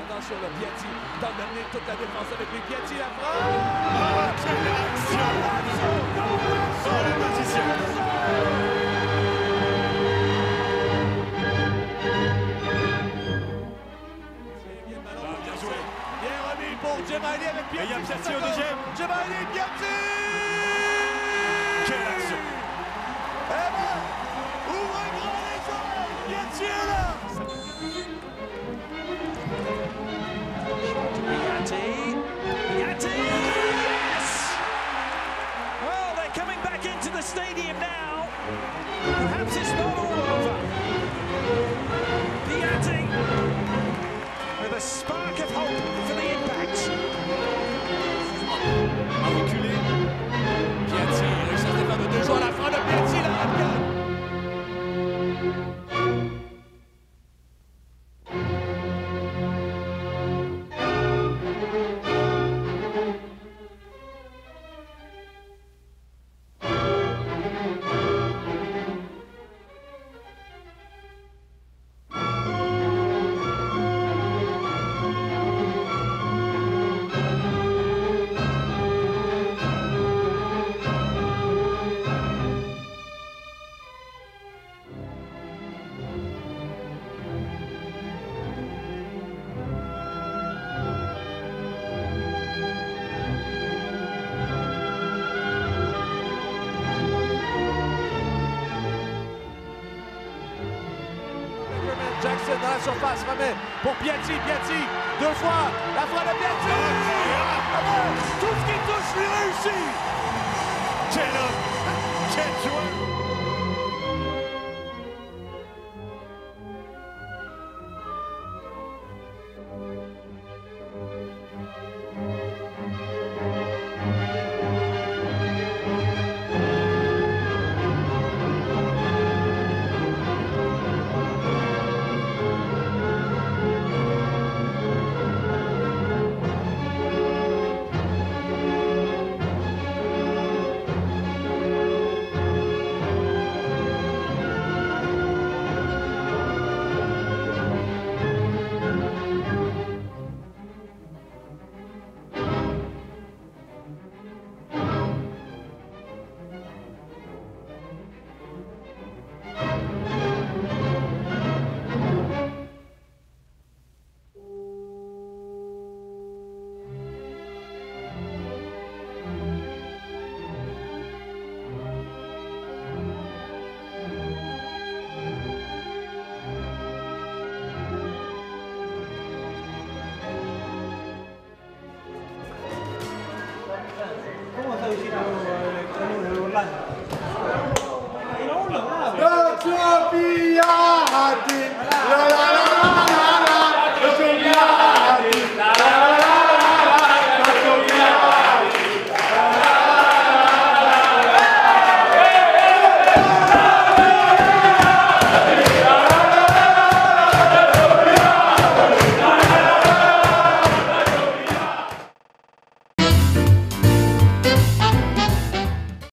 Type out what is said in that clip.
Attention, le Piatti tente d'amener toute la défense avec lui. Piatti, la frappe! Oh, quelle action! Oh, le magicien! Bien joué. Bien remis pour Djemaili avec Piatti. Et il y a Piatti au deuxième. Djemaili, Piatti! Quelle action! Eh ben, ouvrez grand les oreilles! Piatti est là! Piatti, yes! Well, they're coming back into the stadium now. Perhaps it's not all over. Piatti with a spark of hope for the Impact. A reculé. Piatti réussit à se défendre de 2 joueurs à la fin de Piatti, la raquette! Jackson dans la surface, remet pour Piatti, Piatti, 2 fois, la frappe de Piatti! Tout ce qui touche lui réussit! Quel homme! Quel joueur! Piatti!